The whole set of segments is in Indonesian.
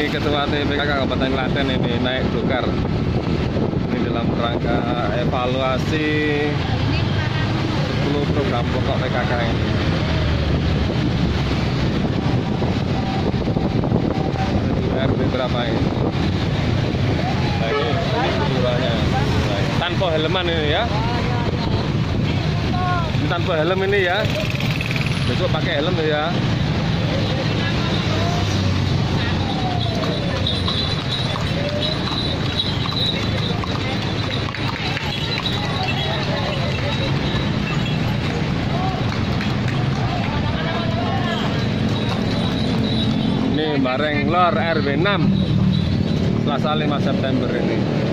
Ketua TPKK Kabupaten Klaten ini naik dokar. Ini dalam rangka evaluasi 10 program pokok PKK ini. RW berapa ini? Nah, ini kelurahannya. Tanpa helman ini ya. Ini tanpa helm ini ya. Besok pakai helm ya. Ini Bareng Lor RW 6 Selasa 5 September ini.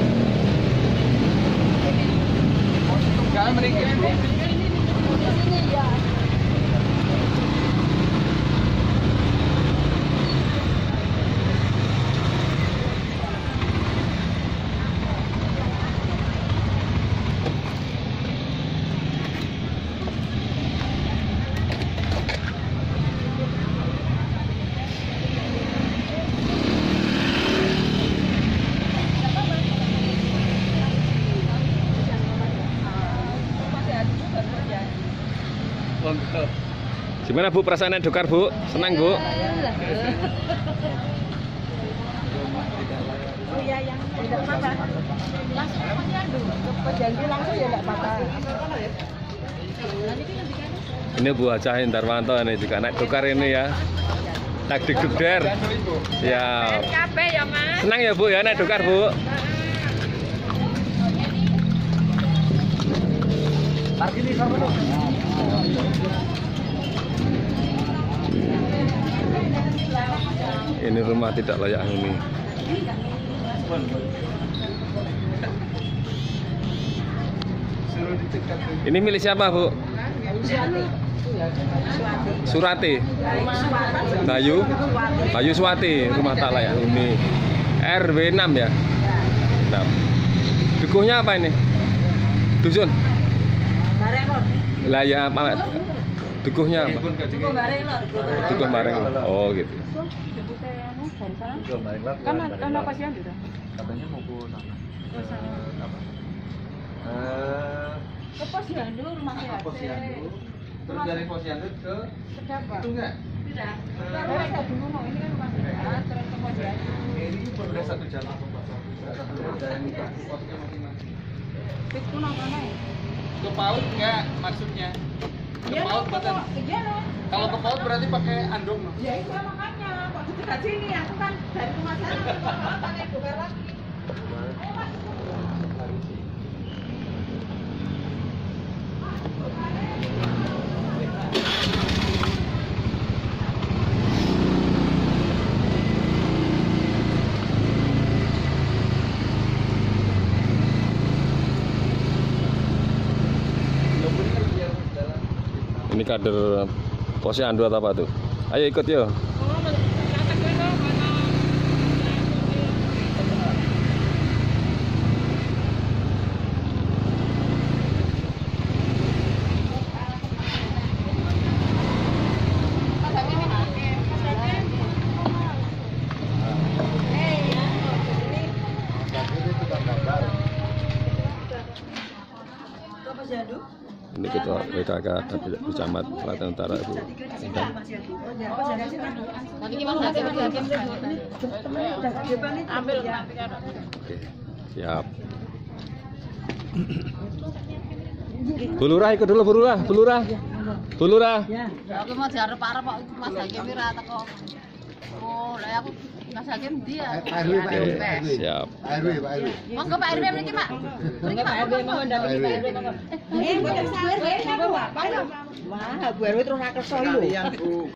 Gimana Bu perasaannya dokar Bu? Senang Bu? Oh iya yang tidak apa-apa. Langsung posyandu. Ke posyandu langsung ya enggak apa-apa. Ini Bu Haja Hindarwanto ini juga naik dokar ini ya. Takdik dukder. Ya. Capek ya Mas. Senang ya Bu ya naik dokar Bu? Ini rumah tidak layak huni. Ini milik siapa Bu? Surati. Bayu Swati, rumah tak layak huni. RW 6 ya. 6. Dukuhnya apa ini? Dusun. Lah ya apa? Dukuhnya apa? Dukuh Bareng. Oh gitu. Kan apa sih gitu? Katanya mau ke sana. Ke posyandu rumah sehat. Terus dari posyandu ke Kedapa. itu enggak? Tidak. Dari saya dulu mau ini kan rumah sehat terus ke posyandu. Ini udah satu jalan apa Pak? Dari posnya masing-masing. Itu namanya. Ke PAUD enggak maksudnya? Ke PAUD betul. Iya loh. Kalau ke PAUD berarti pakai andong loh. Ya itu makanya kok di dekat sini aku kan dari rumah sana ke bawah pakai dokar lagi. Ini kader posyandu atau apa tuh? Ayo ikut yuk. Ini ketua PKK Kecamatan Klaten Utara Bu. Oke, siap. Bu Lurah ikut dulu Bu Lurah. Bu Lurah. Aku mau diarep-arep kok Mas Hakim ora teko. Oh, lah aku Mas Hakim dia. Oke, siap. Monggo Pak RW mriki, Pak. Mriki Pak RW mau ndampingi Pak RW monggo. Mboten sawer wae napa, Pak? Wah, Bu RW terus ra kersa iki lho.